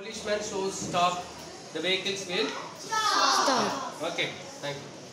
policeman shows stop, the vehicles will Stop. Okay, thank you.